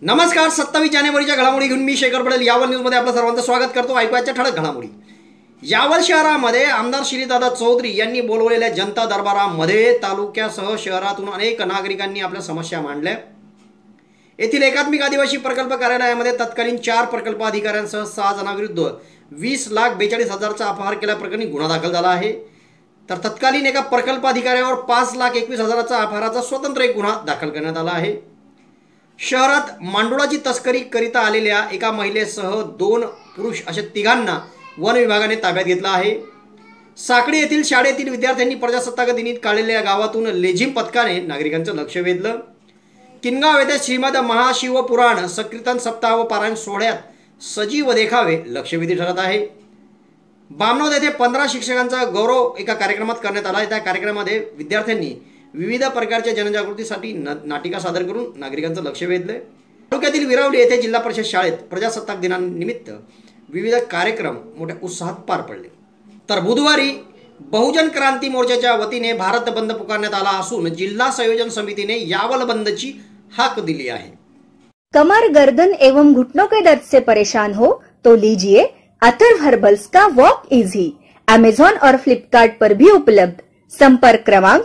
नमस्कार. 27 जानेवारीच्या घडामोडी घेऊन मी शेखर पटेल यावल न्यूजमध्ये आपलं सर्वांचं स्वागत करतो. ऐकूयाच्या ठळक घडामोडी. यावल शहरामध्ये आमदार श्रीदादा चौधरी यांनी बोलवलेल्या जनता दरबारामध्ये तालुक्यासह शहरातून अनेक नागरिकांनी आपल्या समस्या मांडल्या. येथील एकात्मिक आदिवासी प्रकल्प कार्यालयामध्ये तत्कालीन 4 प्रकल्प अधिकाऱ्यांसह 6 जणांविरुद्ध 20,42,000चा अपहार केल्याप्रकरणी गुन्हा दाखल झाला आहे. तर तत्कालीन एका प्रकल्प अधिकाऱ्यावर 5,21,000चा अपहाराचा स्वतंत्र एक गुन्हा दाखल करण्यात आला आहे. शहरात मांडोळाची तस्करी करिता आलेल्या एका महिलेसह 2 पुरुष अशा तिघांना वन विभागाने ताब्यात घेतला आहे. साकडी येथील शाळेतील विद्यार्थ्यांनी प्रजासत्ताक दिनी काढलेल्या गावातून लेझिम पथकाने नागरिकांचं लक्ष वेधलं. किनगाव येथे श्रीमद महाशिवपुराण संकीर्तन सप्ताह व पारायण सोहळ्यात सजीव देखावे लक्षवेधी ठरत आहे. बामनोद येथे 15 शिक्षकांचा गौरव एका कार्यक्रमात करण्यात आला. त्या कार्यक्रमामध्ये विद्यार्थ्यांनी विविध प्रकारच्या जनजागृतीसाठी नाटिका सादर करून नागरिकांचं लक्ष वेधले. तालुक्यातील विरावली येथे जिल्हा परिषद शाळेत प्रजासत्ताक दिनानिमित्त विविध कार्यक्रम मोठ्या उत्साहात पार पडले. तर बुधवारी बहुजन क्रांती मोर्चाच्या वतीने भारत बंद पुकारण्यात आला असून जिल्हा संयोजन समितीने यावल बंदची हाक दिली आहे. कमर, गर्दन एवं घुटनों के दर्द से परेशान हो तो लीजिए अथर्व हर्बल्स का वॉक इजी. अमेजॉन और फ्लिपकार्ट पर भी उपलब्ध. संपर्क क्रमांक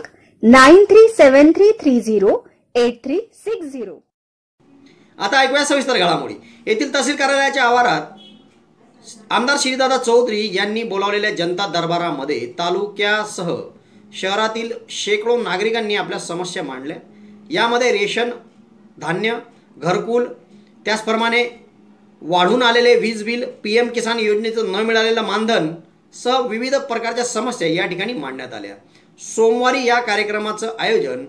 9373308360. आता ऐकूया सविस्तर घडामोडी. येथील तहसील कार्यालयाच्या आवारात आमदार श्रीदादा चौधरी यांनी बोलावलेल्या जनता दरबारामध्ये तालुक्यासह शहरातील शेकडो नागरिकांनी आपल्या समस्या मांडल्या. यामध्ये रेशन, धान्य, घरकुल, त्याचप्रमाणे वाढून आलेले वीज बिल, PM किसान योजनेचं न मिळालेलं मानधन सह विविध प्रकारच्या समस्या या ठिकाणी मांडण्यात आल्या. सोमवारी या कार्यक्रमाचं आयोजन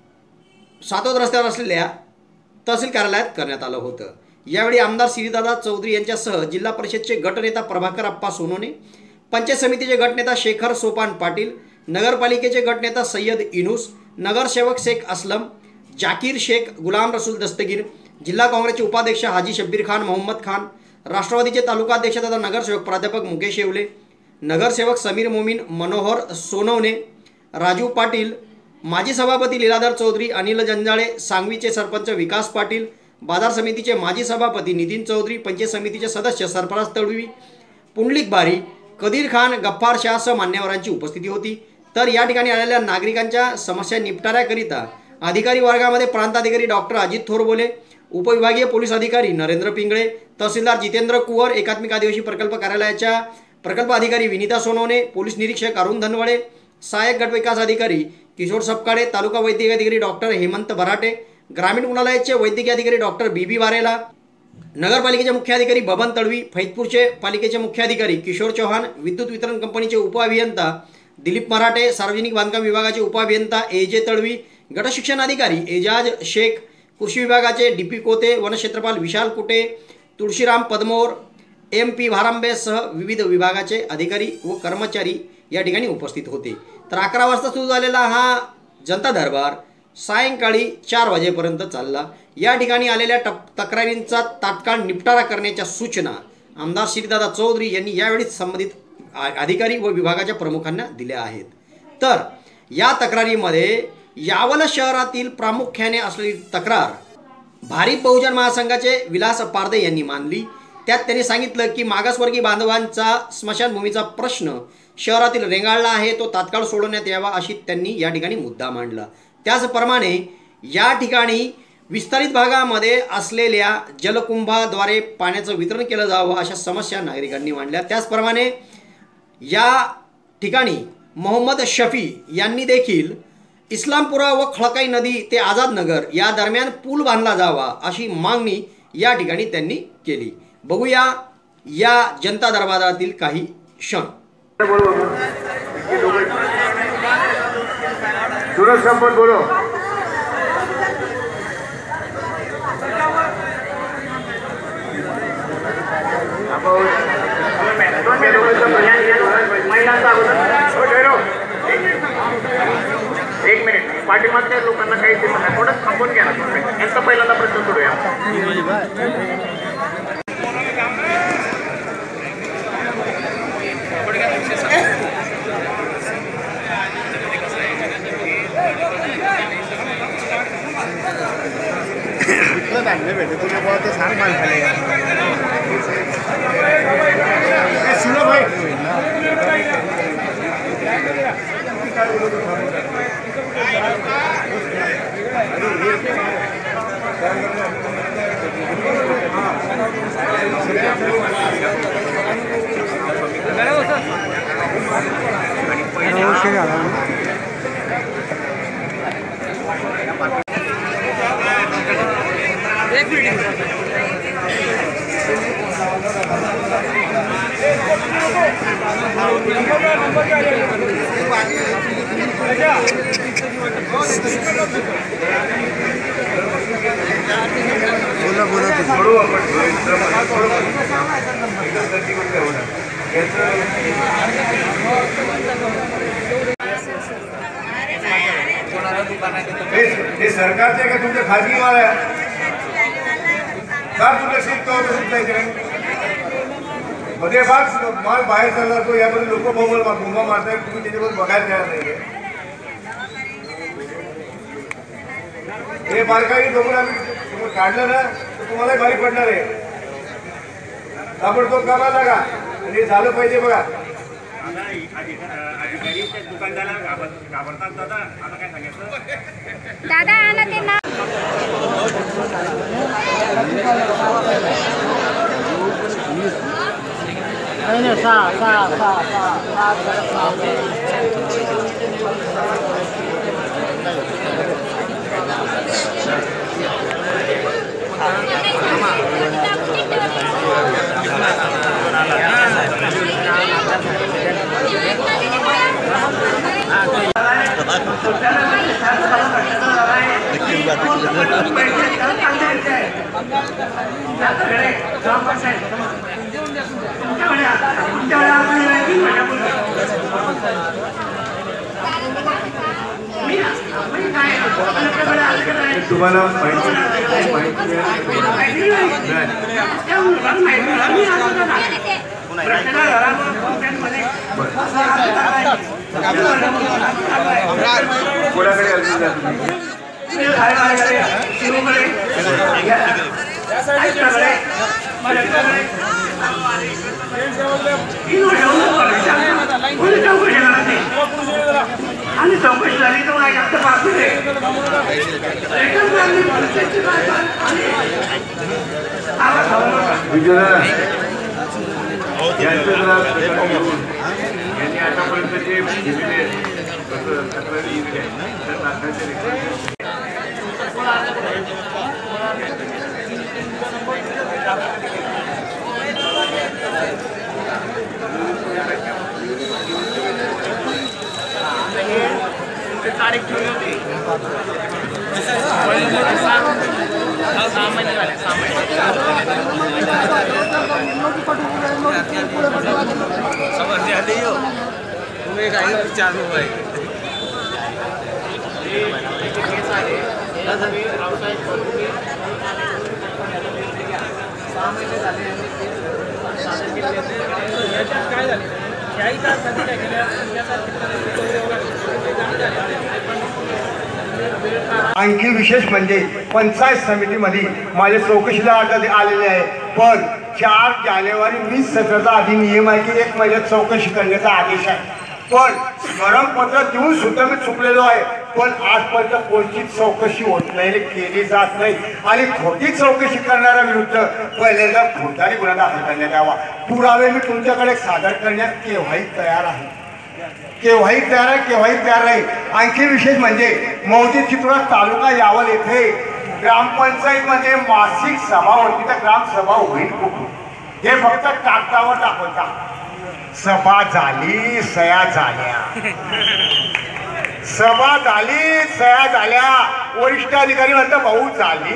सातोद रस्त्यावर असलेल्या तहसील कार्यालयात करण्यात आलं होतं. यावेळी आमदार श्रीदादा चौधरी यांच्यासह जिल्हा परिषदचे गटनेता प्रभाकर अप्पा सोनोने, पंचायत समितीचे गटनेता शेखर सोपान पाटील, नगरपालिकेचे गटनेता सय्यद इनूस, नगरसेवक शेख असलम, जाकीर शेख, गुलाम रसूल दस्तगीर, जिल्हा काँग्रेसचे उपाध्यक्ष हाजी शब्बीर खान मोहम्मद खान, राष्ट्रवादीचे तालुकाध्यक्ष तथा नगरसेवक प्राध्यापक मुकेश येवले, नगरसेवक समीर मोमीन, मनोहर सोनवणे, राजू पाटील, माजी सभापती लीलाधर चौधरी, अनिल जंजाळे, सांगवीचे सरपंच विकास पाटील, बाजार समितीचे माजी सभापती नितीन चौधरी, पंचायत समितीचे सदस्य सरफराज तळवी, पुंडलिक बारी, कदीर खान, गफ्फार शाहसह मान्यवरांची उपस्थिती होती. तर या ठिकाणी आलेल्या नागरिकांच्या समस्या निपटाऱ्याकरिता अधिकारी वर्गामध्ये प्रांताधिकारी डॉक्टर अजित थोरबोले, उपविभागीय पोलीस अधिकारी नरेंद्र पिंगळे, तहसीलदार जितेंद्र कुवर, एकात्मिक आदिवासी प्रकल्प कार्यालयाच्या प्रकल्प अधिकारी विनीता सोनवणे, पोलीस निरीक्षक अरुण धनवडे, सहाय्यक गट विकास अधिकारी किशोर सपकाळे, तालुका वैद्यकीय अधिकारी डॉक्टर हेमंत बराटे, ग्रामीण रुग्णालयाचे वैद्यकीय अधिकारी डॉक्टर BB वारेला, नगरपालिकेचे मुख्याधिकारी बबन तळवी, फैजपूरचे पालिकेचे मुख्याधिकारी किशोर चौहान, विद्युत वितरण कंपनीचे उपअभियंता दिलीप मराठे, सार्वजनिक बांधकाम विभागाचे उपअभियंता AJ तळवी, गटशिक्षण अधिकारी एजाज शेख, कृषी विभागाचे DP कोते, वनक्षेत्रपाल विशाल कुटे, तुळशीराम पदमोर, MP भारांबेसह विविध विभागाचे अधिकारी व कर्मचारी या ठिकाणी उपस्थित होते. तर 11 वाजता सुरू झालेला हा जनता दरबार सायंकाळी 4 वाजेपर्यंत चालला. या ठिकाणी आलेल्या तक्रारींचा तात्काळ निपटारा करण्याच्या सूचना आमदार श्रीदादा चौधरी यांनी यावेळी संबंधित अधिकारी व विभागाच्या प्रमुखांना दिल्या आहेत. तर या तक्रारीमध्ये यावल शहरातील प्रामुख्याने असलेली तक्रार भारिप बहुजन महासंघाचे विलास पारदे यांनी मांडली. त्यात त्यांनी सांगितलं की मागासवर्गीय बांधवांचा स्मशानभूमीचा प्रश्न शहरातील रेंगाळला आहे, तो तात्काळ सोडवण्यात यावा अशी त्यांनी या ठिकाणी मुद्दा मांडला. त्याचप्रमाणे या ठिकाणी विस्तारित भागामध्ये असलेल्या जलकुंभाद्वारे पाण्याचं वितरण केलं जावं अशा समस्या नागरिकांनी मांडल्या. त्याचप्रमाणे या ठिकाणी मोहम्मद शफी यांनी देखील इस्लामपुरा व खळकाई नदी ते आझाद नगर या दरम्यान पूल बांधला जावा अशी मागणी या ठिकाणी त्यांनी केली. बघूया या जनता दरबारातील काही क्षण. बोलो. एक मिनिट पाठीमागच्या लोकांना काही ते म्हणा, थोडं थांबून घ्या ना. यांचा पहिल्यांदा प्रश्न सोडूया. धान्य भेटते तुला बुवा ते सांग मला खाली सुलभ आहे हे सरकारचे का तुमच्या खाजगी माल आहे का तुला शिकतो मध्ये भाग माल बाहेर चालला तो यामध्ये लोक बोंबा मारतायत तुम्ही त्याच्याबरोबर बघायला तयार नाही हे बारकाई बघून आम्ही काढलं ना तर तुम्हालाही भारी पडणार आहे ताबडतोब कामाला लागा आणि हे झालं पाहिजे बघा दुकानदाराला घाबरतात दादा आता काय सांगायचं दादा आला ते ना तुम्हाला आणि चौकशी झाली तर मला जास्त पाहतो यांनी आतापर्यंत जे तक्रारी तारीख ठेवली होती 6 महिने झाले 6 महिने समझ आली हो तुम्ही काय चालू आहे केस आहे रावसाहेब 6 महिने झाले याच्यात काय झाले याही तास कधी काय आणखी विशेष म्हणजे पंचायत समितीमध्ये माझ्या चौकशीला आलेले आहे पण 4 जानेवारी 2017चा अधिनियम आहे की 1 महिन्यात चौकशी करण्याचा आदेश आहे पण स्मरणपत्र देऊन सुद्धा मी चुकलेलो आहे पण आजपर्यंत कोणतीच चौकशी होत नाही केली जात नाही आणि खोटी चौकशी करणाऱ्या विरुद्ध पहिल्यांदा फौजदारी गुन्हा दाखल करण्यात यावा पुरावे मी तुमच्याकडे सादर करण्यास केव्हाही तयार आहे केव्हाही तयार आहे आणखी विशेष म्हणजे मौजे चित्रा तालुका यावल येथे ग्रामपंचायतमध्ये मासिक सभा होती तर ग्रामसभा होईल कुठून हे फक्त कागदावर दाखवता सभा झाली सया झाल्या वरिष्ठ अधिकारी म्हणतात भाऊ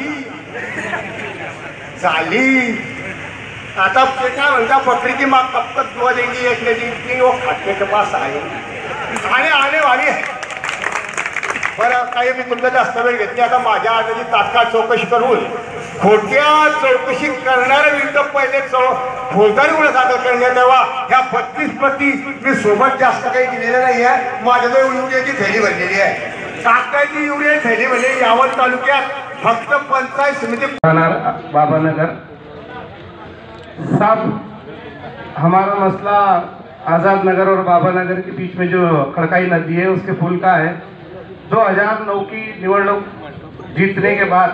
झाली आता ते काय म्हणता बकरी की माग कब तक दुआ देंगी एक ने दी वो खाते के पास आने वाली है बरं काही मी तुमचा जास्त वेळ घेतली आता माझ्या आधी तात्काळ चौकशी करून खोट्या चौकशी करणाऱ्या विरुद्ध पहिले फौजदारी गुन्हा दाखल करण्यात यावा ह्या 32 प्रती मी सोबत जास्त काही दिलेलं नाही आहे माझ्याजवळ युरियाची थैली भरलेली आहे कागदाची युरिया थैली भरलेली यावल तालुक्यात फक्त पंचायत समिती बाबा नगर सब हमारा मसला आज़ाद नगर और बाबा नगर के बीच में जो खड़काई नदी है उसके पुल का है। 2009 की निवडणूक जीतने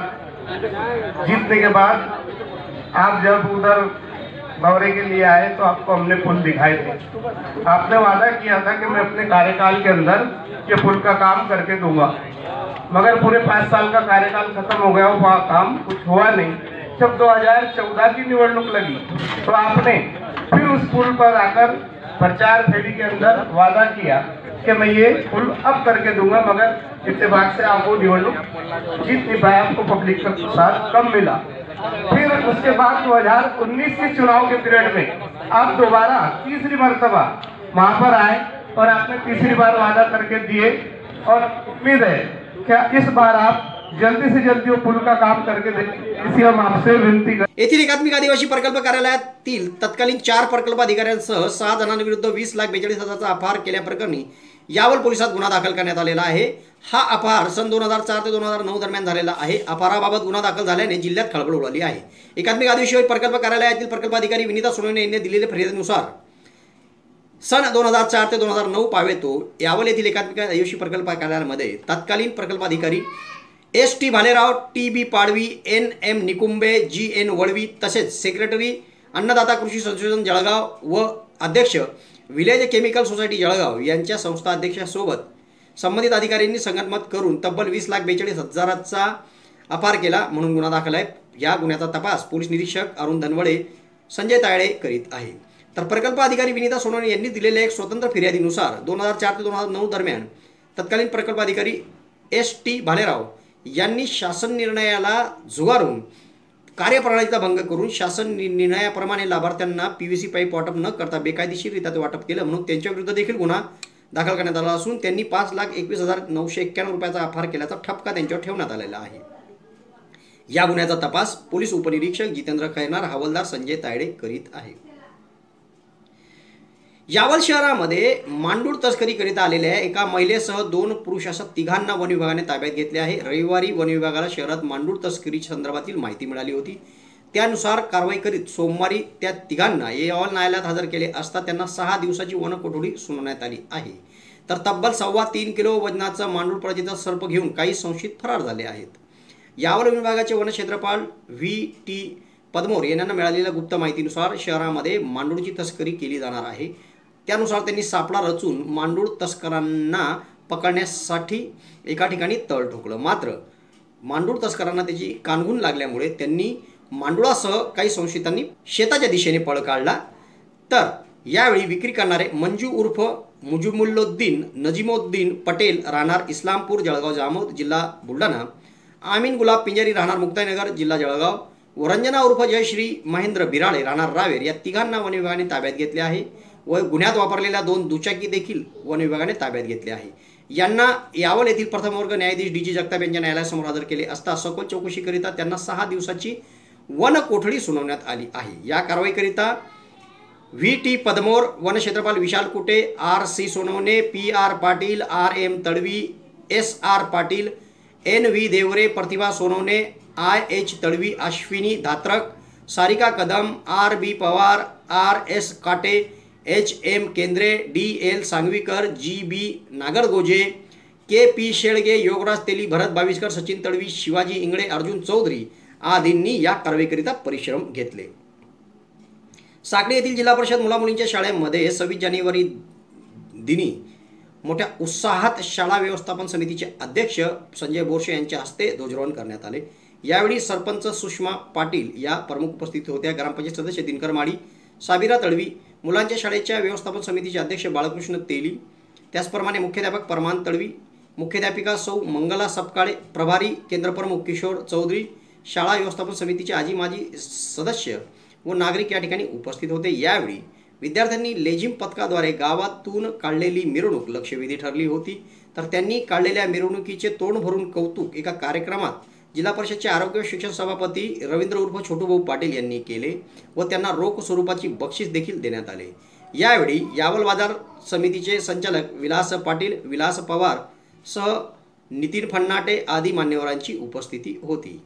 के बाद आप जब उधर दौरे के लिए आए तो आपको हमने पुल दिखाए थे। आपने वादा किया था कि मैं अपने कार्यकाल के अंदर ये पुल का काम करके दूंगा, मगर पूरे 5 साल का कार्यकाल खत्म हो गया, वो काम कुछ हुआ नहीं। जब 2014 की निवडणूक लगी तो आपने फिर उस पुल पर आकर प्रचार फेरी के अंदर वादा किया कि मैं ये पुल अब करके दूंगा, मगर इत्तेफाक से आपको निवडणूक जीत नहीं पाया, आपको पब्लिक का साथ कम मिला। फिर उसके बाद 2019 के चुनाव के पीरियड में आप दोबारा तीसरी मर्तबा वहां पर आए और आपने तीसरी बार वादा करके दिए और उम्मीद है क्या इस बार आप जल्दी से जल्दी वो पुल का काम करके दें, इसी हम आपसे विनंती कर। येथील एकात्मिक आदिवासी प्रकल्प कार्यालयातील तत्कालीन 4 प्रकल्प अधिकाऱ्यांसह 6 जणांविरुद्ध 20,42,000चा अपहार केल्याप्रकरणी यावल पोलिसात गुन्हा दाखल करण्यात आलेला आहे। हा अपहार सन 2004 ते 2009 दरम्यान झालेला आहे। अपहाराबाबत गुन्हा दाखल झाल्याने जिल्ह्यात खळबळ उडाली आहे। एकात्मिक आदिवासी प्रकल्प कार्यालयातील प्रकल्प अधिकारी विनीता सोनवणे यांनी दिलेल्या फिर्यादीनुसार सन 2004 ते 2009 पावेतो यावल येथील एकात्मिक आदिवासी प्रकल्प कार्यालयामध्ये तत्कालीन प्रकल्प अधिकारी ST Bhalerao, TB Padvi, NM Nikumbe, GN Valvi तसेच सेक्रेटरी अन्नदाता कृषी संशोधन जळगाव व अध्यक्ष विलेज केमिकल सोसायटी जळगाव यांच्या संस्था अध्यक्षासोबत संबंधित अधिकाऱ्यांनी संगनमत करून तब्बल 20,42,000चा अपहार केला म्हणून गुन्हा दाखल आहे। या गुन्ह्याचा तपास पोलीस निरीक्षक अरुण धनवडे, संजय तायडे करीत आहे। तर प्रकल्प अधिकारी विनीता सोनवणे यांनी दिलेल्या एक स्वतंत्र फिर्यादीनुसार 2004 ते 2009 दरम्यान तत्कालीन प्रकल्प अधिकारी ST भालेराव यांनी शासन निर्णयाला झुगारून कार्यप्रणालीचा भंग करून शासन निर्णयाप्रमाणे लाभार्थ्यांना PVC पाईप वाटप न करता बेकायदेशीररित्या ते वाटप केलं म्हणून त्यांच्या विरुद्ध देखील गुन्हा दाखल करण्यात आला असून त्यांनी 5,21,991 रुपयाचा अपहार केल्याचा ठपका त्यांच्यावर ठेवण्यात आलेला आहे। या गुन्ह्याचा तपास पोलीस उपनिरीक्षक जितेंद्र खैरनार, हवालदार संजय तायडे करीत आहे। यावल शहरामध्ये मांडूळ तस्करी करीत आलेल्या एका महिलेसह 2 पुरुष अशा 3घांना वन विभागाने ताब्यात घेतले आहे। रविवारी वन विभागाला शहरात मांडूळ तस्करी संदर्भातील माहिती मिळाली होती, त्यानुसार कारवाई करीत सोमवारी त्या 3घांना यावल न्यायालयात हजर केले असता त्यांना 6 दिवसाची वन कोठडी सुनावण्यात आली आहे। तर तब्बल 3.25 किलो वजनाचा मांडूळ प्रजातीचा सर्प घेऊन काही संशयित फरार झाले आहेत। यावल विभागाचे वनक्षेत्रपाल VT पदमोर यांना मिळालेल्या गुप्त माहितीनुसार शहरामध्ये मांडूळची तस्करी केली जाणार आहे, त्यानुसार त्यांनी सापळा रचून मांडूळ तस्करांना पकडण्यासाठी एका ठिकाणी तळ ठोकलं, मात्र मांडूळ तस्करांना त्याची कानगून लागल्यामुळे त्यांनी मांडुळासह काही संशयितांनी शेताच्या दिशेने पळ काढला। तर यावेळी विक्री करणारे मंजू उर्फ मुजिमुल्लुद्दीन नजीमुद्दीन पटेल राहणार इस्लामपूर जळगाव जामोद जिल्हा बुलढाणा, आमीन गुलाब पिंजारी राहणार मुक्ताईनगर जिल्हा जळगाव व रंजना उर्फ जयश्री महेंद्र बिराळे राहणार रावेर या 3घांना वन विभागाने ताब्यात घेतले आहे व गुन्ह्यात वापरलेल्या 2 दुचाकी देखील वन विभागाने ताब्यात घेतले आहे। यांना यावल येथील प्रथम वर्ग न्यायाधीश DG जगताप यांच्या न्यायालयासमोर हजर केले असता सखोल चौकशीकरिता त्यांना 6 दिवसाची वन कोठडी सुनावण्यात आली आहे। या कारवाईकरिता VT पदमोर, वनक्षेत्रपाल विशाल कुटे, RC Sonawane, PR Patil, RM Tadvi, SR Patil, NV Deore, प्रतिभा Sonawane, IH Tadvi, Ashwini Dhatrak, Sarika Kadam, RB Pawar, RS काटे, HM केंद्रे, DL Sangvikar, GB Nagargoje, KP शेळगे, Yograj तेली, भरत बाविस्कर, सचिन तडवी, शिवाजी इंगळे, अर्जुन चौधरी आदींनी या कारवाईकरिता परिश्रम घेतले। साकडी येथील जिल्हा परिषद मुलामुलींच्या शाळेमध्ये 26 जानेवारी दिनी मोठ्या उत्साहात शाळा व्यवस्थापन समितीचे अध्यक्ष संजय बोरसे यांच्या हस्ते ध्वजारोहण करण्यात आले। यावेळी सरपंच सुषमा पाटील या प्रमुख उपस्थित होत्या। ग्रामपंचायत सदस्य दिनकर माडी, साबिरा तडवी, मुलांच्या शाळेच्या व्यवस्थापन समितीचे अध्यक्ष बाळकृष्ण तेली, त्याचप्रमाणे मुख्याध्यापक परमान तडवी, मुख्याध्यापिका सौ मंगला सपकाळे, प्रभारी केंद्रप्रमुख किशोर चौधरी, शाळा व्यवस्थापन समितीचे आजी माजी सदस्य व नागरिक या ठिकाणी उपस्थित होते। यावेळी विद्यार्थ्यांनी लेझिम पथकाद्वारे गावातून काढलेली मिरवणूक लक्षवेधी ठरली होती। तर त्यांनी काढलेल्या मिरवणुकीचे तोंड भरून कौतुक एका कार्यक्रमात जिल्हा परिषदचे आरोग्य शिक्षण सभापती रवींद्र उर्फ छोटूभाऊ पाटील यांनी केले व त्यांना रोख स्वरूपाची बक्षीस देखील देण्यात आले। यावेळी यावल बाजार समितीचे संचालक विलास पाटील, विलास पवार सह नितीन फन्नाटे आदी मान्यवरांची उपस्थिती होती.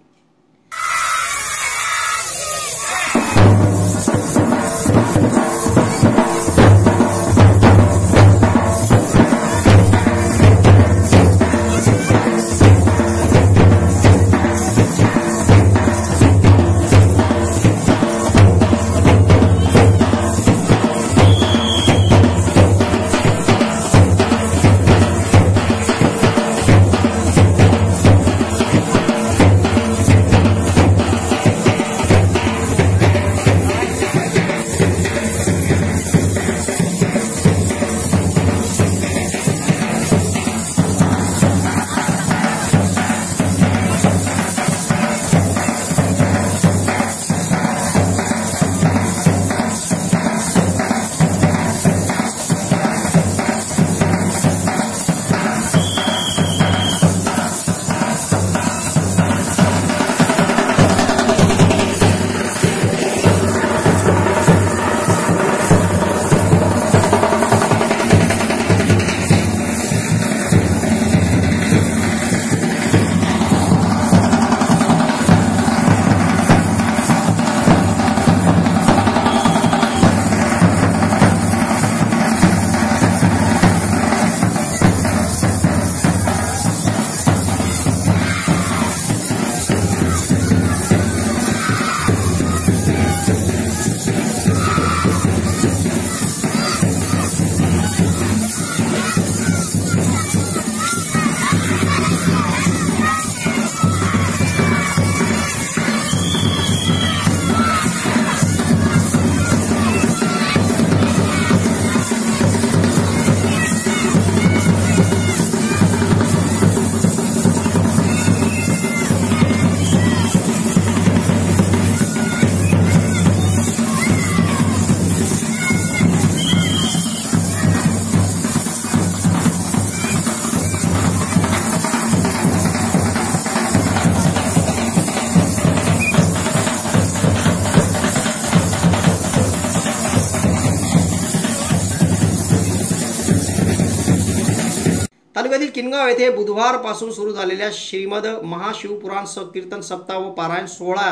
तालुक्यातील किनगाव येथे बुधवारपासून सुरू झालेल्या श्रीमद महाशिवपुराण कीर्तन सप्ताह व पारायण सोहळा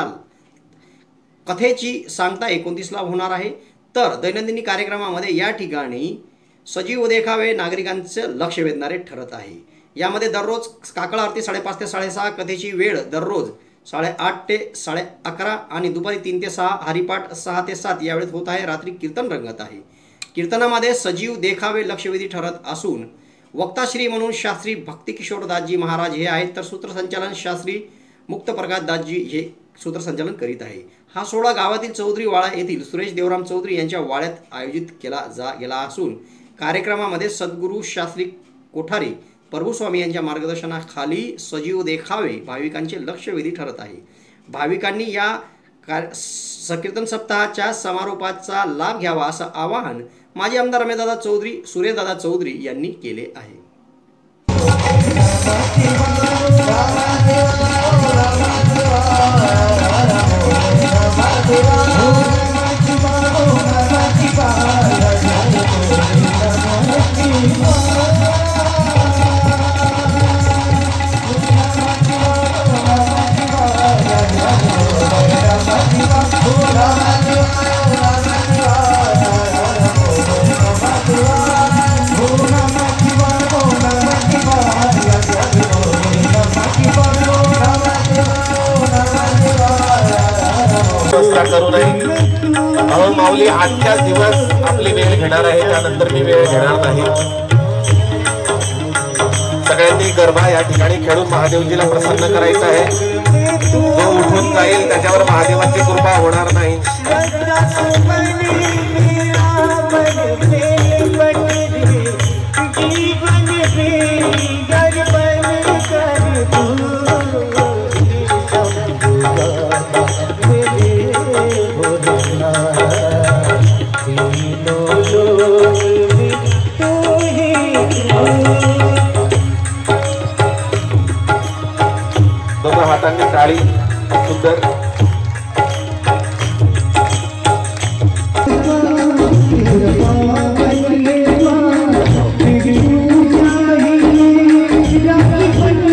कथेची सांगता 29 ला होणार आहे. तर दैनंदिनी कार्यक्रमामध्ये या ठिकाणी सजीव देखावे नागरिकांचे लक्ष वेधणारे ठरत आहे. यामध्ये दररोज काकळ आरती 5:30 ते 6:30, कथेची वेळ दररोज 8:30 ते 11:30 आणि दुपारी 3 ते 6, हरिपाठ 6 ते 7 या वेळेत होत आहे. रात्री कीर्तन रंगत आहे. कीर्तनामध्ये सजीव देखावे लक्षवेधी ठरत असून वक्ताश्री म्हणून शास्त्री भक्तिकिशोर दासजी महाराज हे आहेत, तर सूत्रसंचालन शास्त्री मुक्तप्रकाश दासजी हे सूत्रसंचालन करीत आहे. हा सोहळा गावातील चौधरी वाडा येथील सुरेश देवराम चौधरी यांच्या वाड्यात आयोजित केला गेला असून कार्यक्रमामध्ये सद्गुरू शास्त्री कोठारी प्रभुस्वामी यांच्या मार्गदर्शनाखाली सजीव देखावे भाविकांचे लक्षवेधी ठरत आहे. भाविकांनी या कीर्तन सप्ताहाच्या समारोपाचा लाभ घ्यावा असं आवाहन माजी आमदार रमेशदादा चौधरी, सूर्यदादा चौधरी यांनी केले आहे. करू नये. माऊली आजच्याच दिवस आपली वेळ घेणार आहे, त्यानंतर मी वेळ घेणार नाही. सगळ्यांनी गरबा या ठिकाणी खेळून महादेवजीला प्रसन्न करायचं आहे. जो उठून जाईल त्याच्यावर महादेवाची कृपा होणार नाही. दोन हातांनी टाळी सुंदर. Thank you.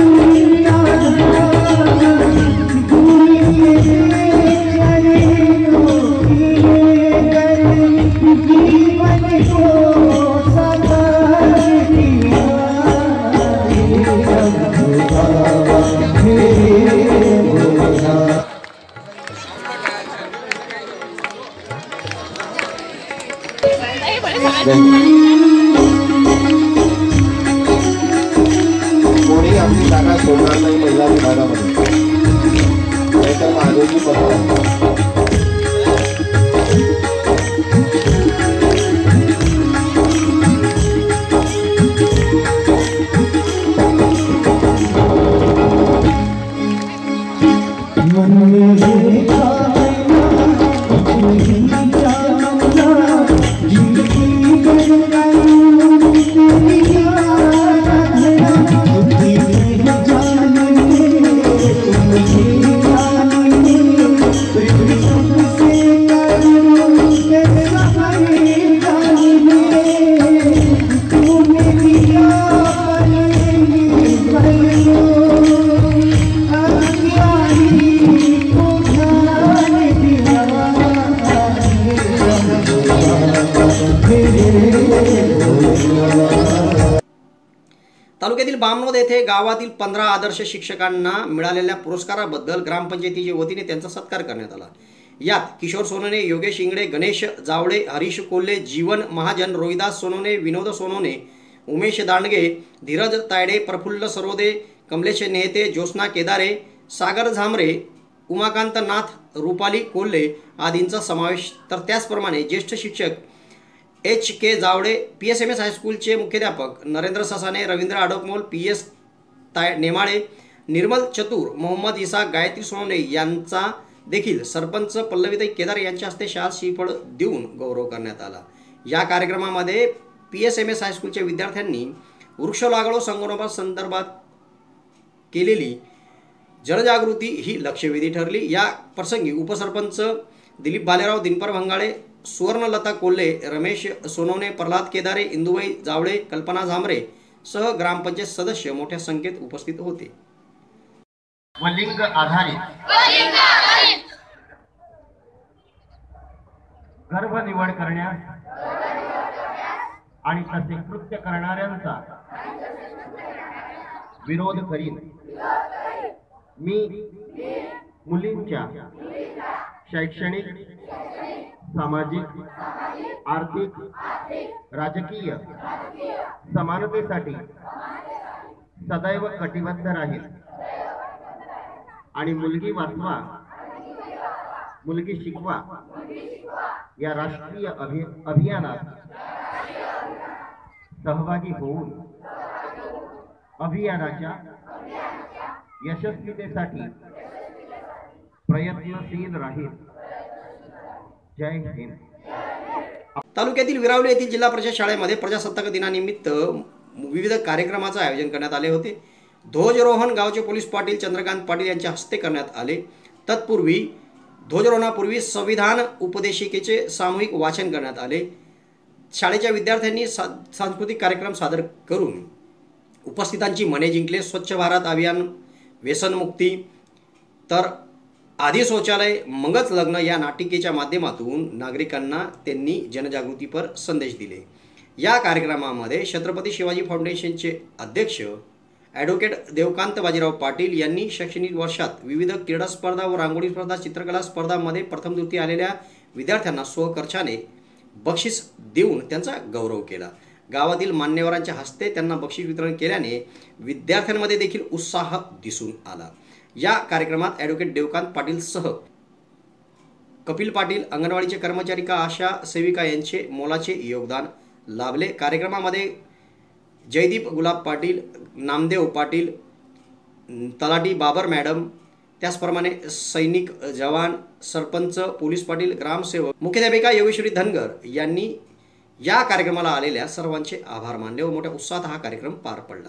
बोलणार नाही महिला विभागामध्ये, नाहीतर महादेवजी पकडा. तालुक्यातील बामनोद येथे गावातील 15 आदर्श शिक्षकांना मिळालेल्या पुरस्काराबद्दल ग्रामपंचायतीच्या वतीने त्यांचा सत्कार करण्यात आला. यात किशोर सोनोने, योगेश इंगळे, गणेश जावळे, हरीश कोल्हे, जीवन महाजन, रोहिदास सोनोने, विनोद सोनोने, उमेश दांडगे, धीरज तायडे, प्रफुल्ल सरोदे, कमलेश नेहते, ज्योत्स्ना केदारे, सागर झांबरे, उमाकांत नाथ, रुपाली कोल्हे आदींचा समावेश. तर त्याचप्रमाणे ज्येष्ठ शिक्षक HK जावडे, PSMS हायस्कूलचे मुख्याध्यापक नरेंद्र ससाने, रवींद्र आडोकमोल, PS नेमाळे, निर्मल चतुर, मोहम्मद इसाक, गायत्री सोनोने यांचा देखील सरपंच पल्लवीताई केदार यांच्या हस्ते शाल श्रीफळ देऊन गौरव करण्यात आला. या कार्यक्रमामध्ये PSMS हायस्कूलच्या विद्यार्थ्यांनी वृक्ष लागवड संगोपना संदर्भात केलेली जनजागृती ही लक्षवेधी ठरली. या प्रसंगी उपसरपंच दिलीप भालेराव, दिनपर भंगाळे, सुवर्णलता कोल्हे, रमेश सोनोने, प्रल्हाद केदारे, इंदुबाई जावळे, कल्पना झांबरे सह ग्रामपंचायत सदस्य मोठ्या संख्येत उपस्थित होते. लिंग आधारित गर्भ निवड करण्यास आणि तसे कृत्य करणाऱ्यांचा विरोध करीन. मी मुलींच्या शैक्षणिक, सामाजिक, आर्थिक, राजकीय समानतेसाठी सदैव कटिबद्ध राहील आणि मुलगी वाचवा मुलगी शिकवा या राष्ट्रीय अभियानात सहभागी होऊन अभियानाच्या यशस्वीतेसाठी प्रयत्नशील राहील. जय हिंद. तालुक्यातील विरावले येथील जिल्हा परिषद शाळेमध्ये प्रजासत्ताक दिनानिमित्त विविध कार्यक्रमाचे आयोजन करण्यात आले होते. ध्वजारोहण गावचे पोलीस पाटील चंद्रकांत पाटील यांच्या हस्ते करण्यात आले. तत्पूर्वी ध्वजारोहणापूर्वी संविधान उपदेशिकेचे सामूहिक वाचन करण्यात आले. शाळेच्या विद्यार्थ्यांनी सांस्कृतिक कार्यक्रम सादर करून उपस्थितांची मने जिंकले. स्वच्छ भारत अभियान, व्यसनमुक्ती, तर आधी शौचालय, मंगच लग्न या नाटिकेच्या माध्यमातून नागरिकांना त्यांनी जनजागृतीपर संदेश दिले. या कार्यक्रमामध्ये छत्रपती शिवाजी फाउंडेशनचे अध्यक्ष ॲडव्होकेट देवकांत बाजीराव पाटील यांनी शैक्षणिक वर्षात विविध क्रीडा स्पर्धा व रांगोळी स्पर्धा, चित्रकला स्पर्धांमध्ये प्रथम द्वितीय आलेल्या विद्यार्थ्यांना स्वखर्चाने बक्षीस देऊन त्यांचा गौरव केला. गावातील मान्यवरांच्या हस्ते त्यांना बक्षीस वितरण केल्याने विद्यार्थ्यांमध्ये देखील उत्साह दिसून आला. या कार्यक्रमात ॲडव्होकेट देवकांत पाटील सह कपिल पाटील, अंगणवाडीचे कर्मचारी का आशा सेविका यांचे मोलाचे योगदान लाभले. कार्यक्रमामध्ये जयदीप गुलाब पाटील, नामदेव पाटील, तलाठी बाबर मॅडम, त्याचप्रमाणे सैनिक जवान, सरपंच, पोलीस पाटील, ग्रामसेवक, मुख्याध्यापिका योगेश्वरी धनगर यांनी या कार्यक्रमाला आलेल्या सर्वांचे आभार मानले व मोठ्या उत्साहात हा कार्यक्रम पार पडला.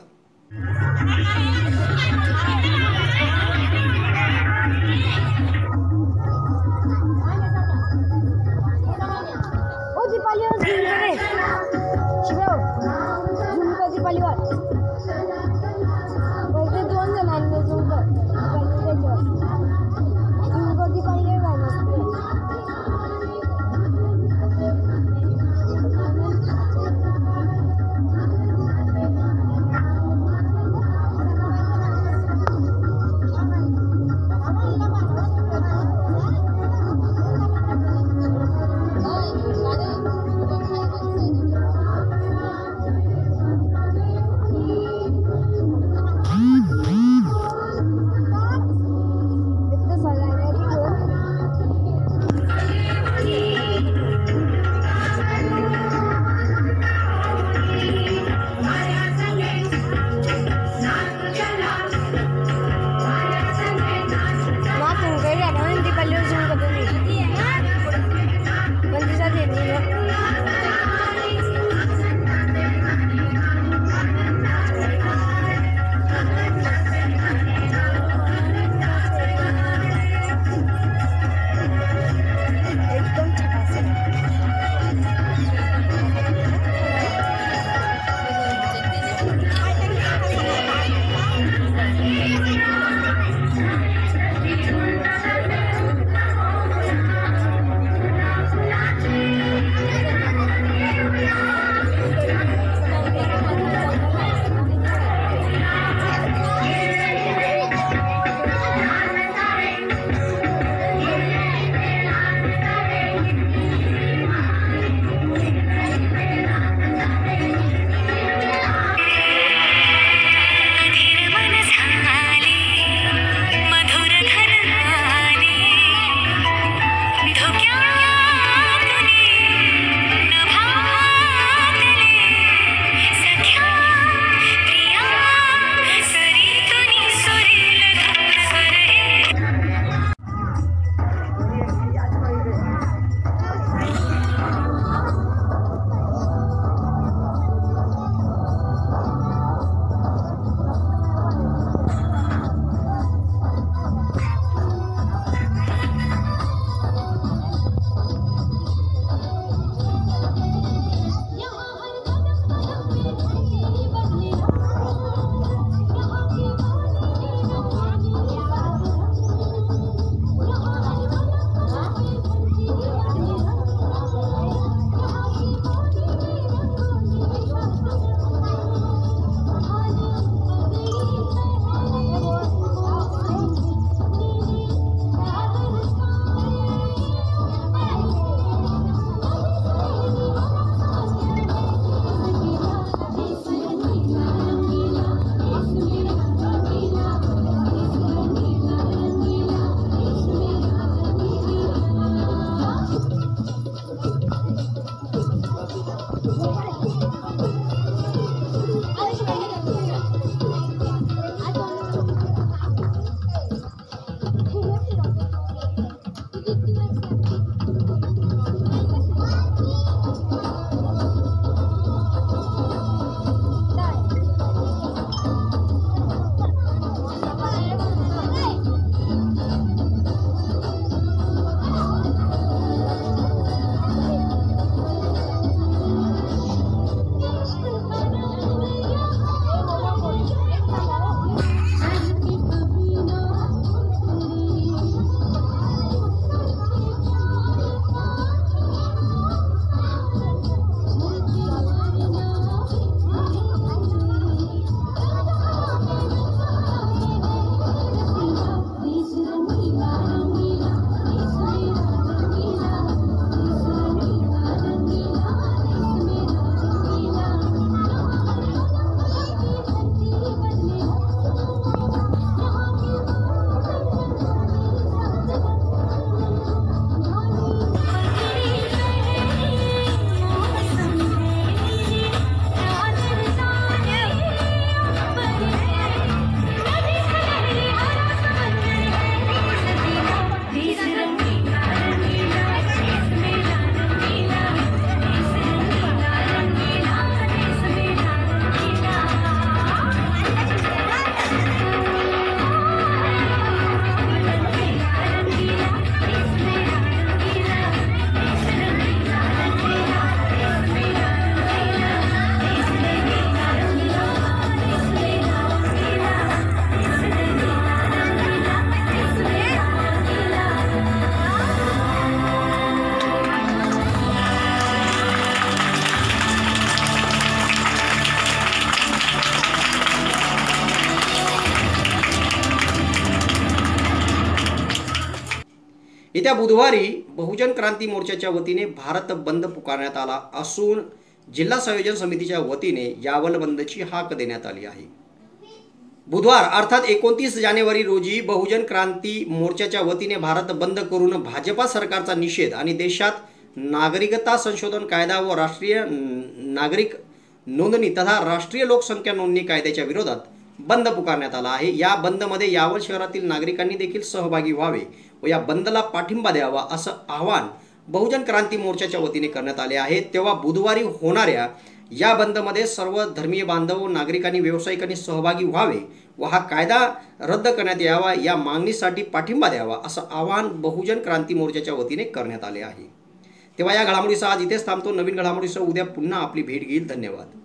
येत्या बुधवारी बहुजन क्रांती मोर्चाच्या वतीने भारत बंद पुकारण्यात आला असून जिल्हा संयोजन समितीच्या वतीने यावल बंदची हाक देण्यात आली आहे। बुधवार अर्थात 29 जानेवारी रोजी बहुजन क्रांती मोर्चाच्या वतीने भारत बंद करून भाजपा सरकारचा निषेध आणि देशात नागरिकता संशोधन कायदा व राष्ट्रीय नागरिक नोंदणी तथा राष्ट्रीय लोकसंख्या नोंदणी कायद्याच्या विरोधात बंद पुकारण्यात आला आहे। या बंदमध्ये यावल शहरातील नागरिकांनी देखील सहभागी व्हावे व या बंदला पाठिंबा द्यावा असं आवाहन बहुजन क्रांती मोर्चाच्या वतीने करण्यात आले आहे। तेव्हा बुधवारी होणाऱ्या या बंदमध्ये सर्व धर्मीय बांधव व नागरिकांनी व्यावसायिकांनी सहभागी व्हावे व हा कायदा रद्द करण्यात यावा या मागणीसाठी पाठिंबा द्यावा असं आवाहन बहुजन क्रांती मोर्चाच्या वतीने करण्यात आले आहे। तेव्हा या घडामोडीसह आज इथेच थांबतो। नवीन घडामोडीसह उद्या पुन्हा आपली भेट घेईल। धन्यवाद।